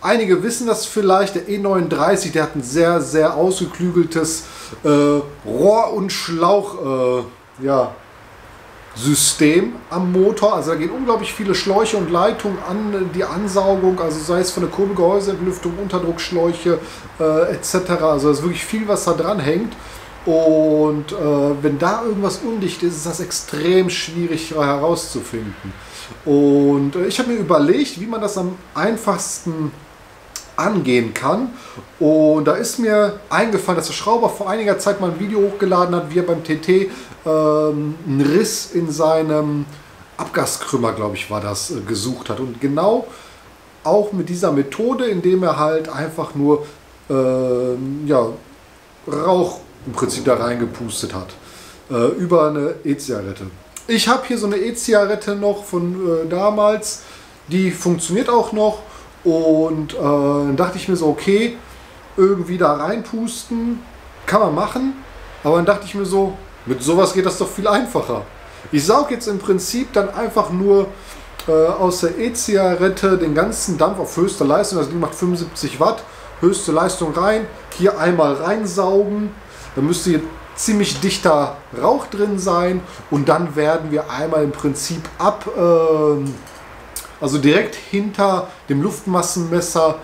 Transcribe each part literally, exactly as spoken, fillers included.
Einige wissen das vielleicht, der E neununddreißig, der hat ein sehr, sehr ausgeklügeltes äh, Rohr- und Schlauch, äh, ja, System am Motor. Also da gehen unglaublich viele Schläuche und Leitungen an die Ansaugung, also sei es von der Kurbelgehäuseentlüftung, Unterdruckschläuche äh, et cetera. Also da ist wirklich viel, was da dran hängt. Und äh, wenn da irgendwas undicht ist, ist das extrem schwierig herauszufinden. Und äh, ich habe mir überlegt, wie man das am einfachsten angehen kann. Und da ist mir eingefallen, dass der Schrauber vor einiger Zeit mal ein Video hochgeladen hat, wie er beim T T ähm, einen Riss in seinem Abgaskrümmer, glaube ich, war das, äh, gesucht hat. Und genau auch mit dieser Methode, indem er halt einfach nur äh, ja, Rauch im Prinzip da reingepustet hat, äh, über eine E-Zigarette. Ich habe hier so eine E-Zigarette noch von äh, damals, die funktioniert auch noch. Und äh, dann dachte ich mir so, okay, irgendwie da reinpusten, kann man machen. Aber dann dachte ich mir so, mit sowas geht das doch viel einfacher. Ich sauge jetzt im Prinzip dann einfach nur äh, aus der E-Zigarette den ganzen Dampf auf höchste Leistung, das Ding macht fünfundsiebzig Watt, höchste Leistung rein, hier einmal reinsaugen, dann müsste hier ziemlich dichter Rauch drin sein und dann werden wir einmal im Prinzip ab... Äh, Also direkt hinter dem Luftmassenmesser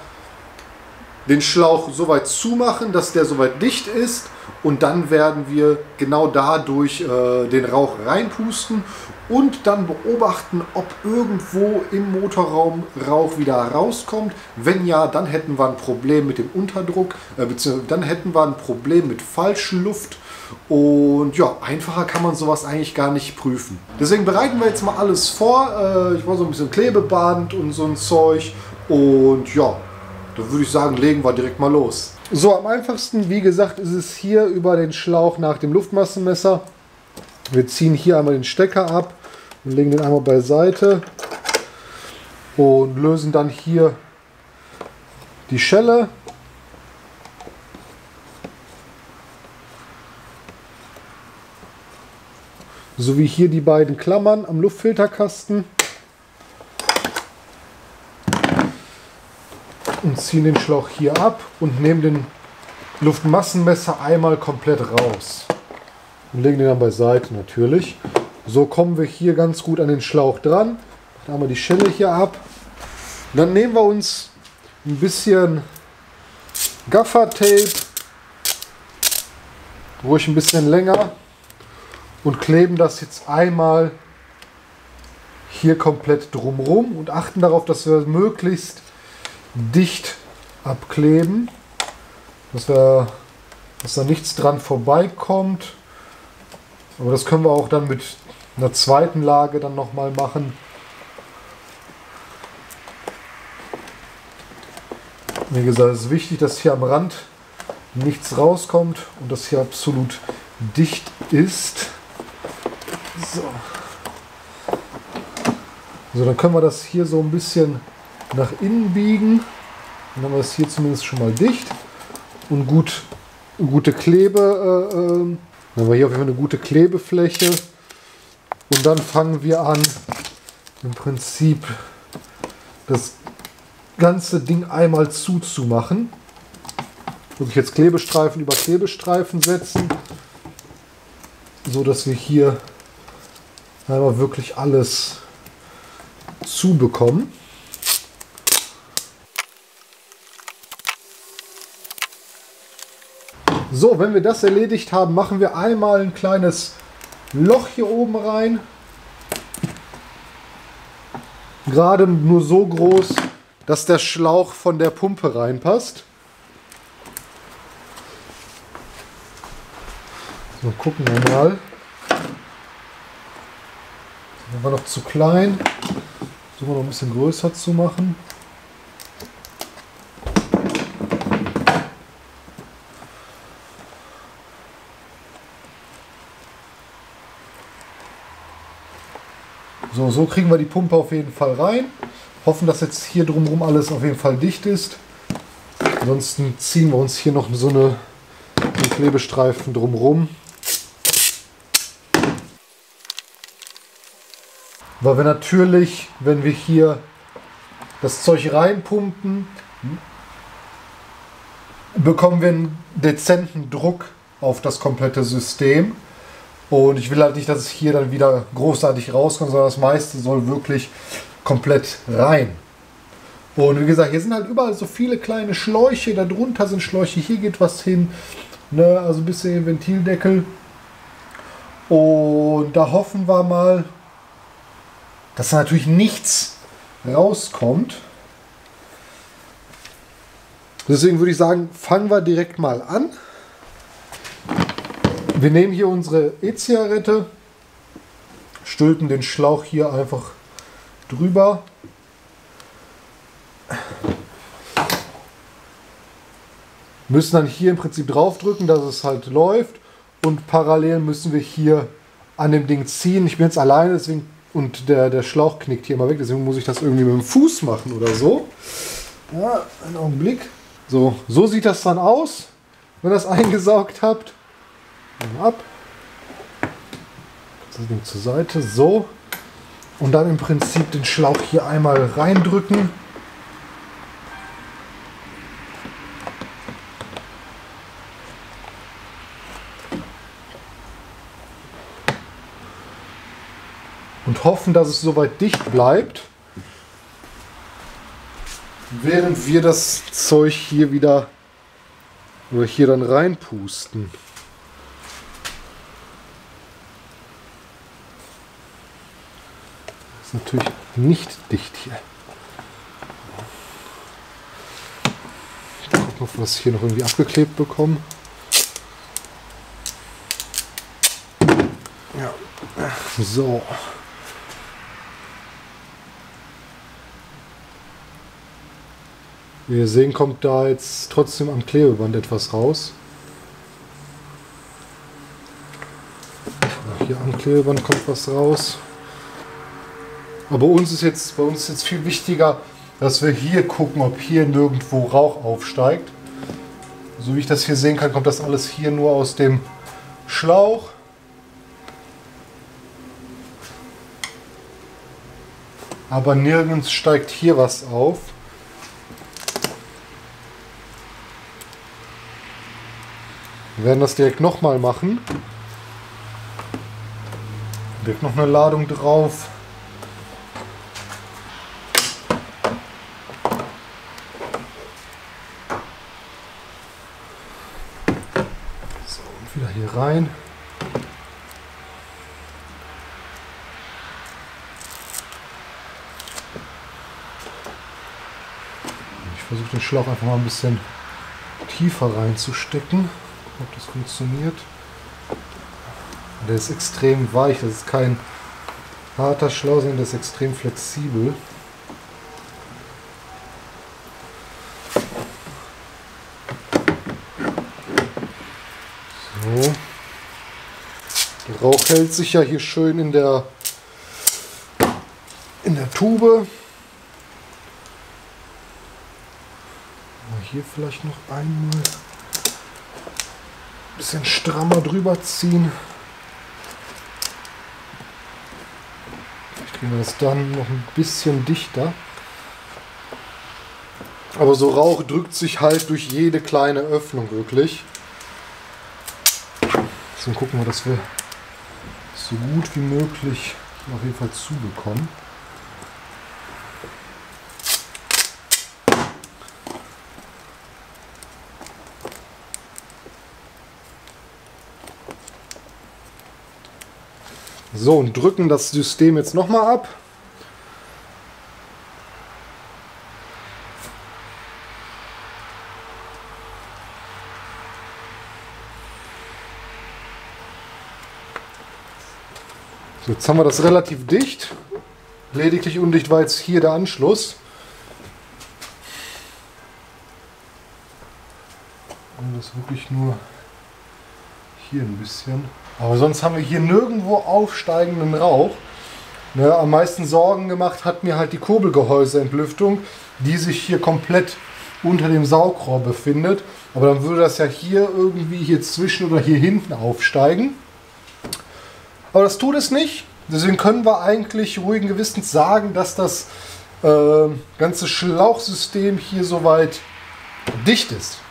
den Schlauch so weit zumachen, dass der soweit dicht ist und dann werden wir genau dadurch äh, den Rauch reinpusten und dann beobachten, ob irgendwo im Motorraum Rauch wieder rauskommt. Wenn ja, dann hätten wir ein Problem mit dem Unterdruck, äh, beziehungsweise dann hätten wir ein Problem mit Falschluft. Und ja, einfacher kann man sowas eigentlich gar nicht prüfen. Deswegen bereiten wir jetzt mal alles vor. Äh, ich brauche so ein bisschen Klebeband und so ein Zeug. Und ja, da würde ich sagen, legen wir direkt mal los. So, am einfachsten, wie gesagt, ist es hier über den Schlauch nach dem Luftmassenmesser. Wir ziehen hier einmal den Stecker ab und legen den einmal beiseite und lösen dann hier die Schelle. Sowie hier die beiden Klammern am Luftfilterkasten und ziehen den Schlauch hier ab und nehmen den Luftmassenmesser einmal komplett raus und legen den dann beiseite natürlich. So kommen wir hier ganz gut an den Schlauch dran. Dann haben wir die Schelle hier ab. Dann nehmen wir uns ein bisschen Gaffertape, ruhig ein bisschen länger, und kleben das jetzt einmal hier komplett drumherum und achten darauf, dass wir möglichst dicht abkleben, dass, wir, dass da nichts dran vorbeikommt. Aber das können wir auch dann mit einer zweiten Lage dann nochmal machen. Wie gesagt, es ist wichtig, dass hier am Rand nichts rauskommt und das hier absolut dicht ist. So. So, dann können wir das hier so ein bisschen nach innen biegen. Dann haben wir das hier zumindest schon mal dicht und gut, gute Klebe. Äh, äh. Dann haben wir hier auf jeden Fall eine gute Klebefläche. Und dann fangen wir an, im Prinzip das ganze Ding einmal zuzumachen. Muss ich jetzt Klebestreifen über Klebestreifen setzen, so dass wir hier einmal wirklich alles zubekommen. So, wenn wir das erledigt haben, machen wir einmal ein kleines Loch hier oben rein. Gerade nur so groß, dass der Schlauch von der Pumpe reinpasst. So, gucken wir mal. Das war noch zu klein. Versuchen wir noch ein bisschen größer zu machen. So, so kriegen wir die Pumpe auf jeden Fall rein. Hoffen, dass jetzt hier drumherum alles auf jeden Fall dicht ist. Ansonsten ziehen wir uns hier noch so eine einen Klebestreifen drumherum. Weil wir natürlich, wenn wir hier das Zeug reinpumpen, bekommen wir einen dezenten Druck auf das komplette System. Und ich will halt nicht, dass es hier dann wieder großartig rauskommt, sondern das meiste soll wirklich komplett rein. Und wie gesagt, hier sind halt überall so viele kleine Schläuche, darunter sind Schläuche, hier geht was hin, ne? Also ein bisschen Ventildeckel. Und da hoffen wir mal, dass da natürlich nichts rauskommt. Deswegen würde ich sagen, fangen wir direkt mal an. Wir nehmen hier unsere E-Zigarette, stülpen den Schlauch hier einfach drüber. Müssen dann hier im Prinzip draufdrücken, dass es halt läuft. Und parallel müssen wir hier an dem Ding ziehen. Ich bin jetzt alleine, deswegen, und der, der Schlauch knickt hier immer weg, deswegen muss ich das irgendwie mit dem Fuß machen oder so. Ja, einen Augenblick. So, so sieht das dann aus, wenn ihr das eingesaugt habt. Ab. Das Ding zur Seite, so. Und dann im Prinzip den Schlauch hier einmal reindrücken. Und hoffen, dass es soweit dicht bleibt, während wir das Zeug hier wieder oder hier dann reinpusten. Das ist natürlich nicht dicht hier. Gucken, ob wir das hier noch irgendwie abgeklebt bekommen. Ja. So. Wie ihr sehen, kommt da jetzt trotzdem am Klebeband etwas raus. Hier am Klebeband kommt was raus. Aber uns ist jetzt, bei uns ist jetzt viel wichtiger, dass wir hier gucken, ob hier nirgendwo Rauch aufsteigt. So wie ich das hier sehen kann, kommt das alles hier nur aus dem Schlauch. Aber nirgends steigt hier was auf. Wir werden das direkt nochmal machen. Direkt noch eine Ladung drauf. So, und wieder hier rein. Ich versuche den Schlauch einfach mal ein bisschen tiefer reinzustecken. Ob das funktioniert. Der ist extrem weich, das ist kein harter Schlauch, sondern der ist extrem flexibel. So. Der Rauch hält sich ja hier schön in der in der Tube. Hier vielleicht noch einmal bisschen strammer drüber ziehen. Vielleicht kriegen wir das dann noch ein bisschen dichter. Aber so Rauch drückt sich halt durch jede kleine Öffnung wirklich. Deswegen gucken wir, dass wir so gut wie möglich auf jeden Fall zubekommen. So, und drücken das System jetzt nochmal ab. So, jetzt haben wir das relativ dicht. Lediglich undicht war jetzt hier der Anschluss. Und das wirklich nur hier ein bisschen. Aber sonst haben wir hier nirgendwo aufsteigenden Rauch. Ne, am meisten Sorgen gemacht hat mir halt die Kurbelgehäuseentlüftung, die sich hier komplett unter dem Saugrohr befindet. Aber dann würde das ja hier irgendwie hier zwischen oder hier hinten aufsteigen. Aber das tut es nicht. Deswegen können wir eigentlich ruhigen Gewissens sagen, dass das äh, ganze Schlauchsystem hier soweit dicht ist.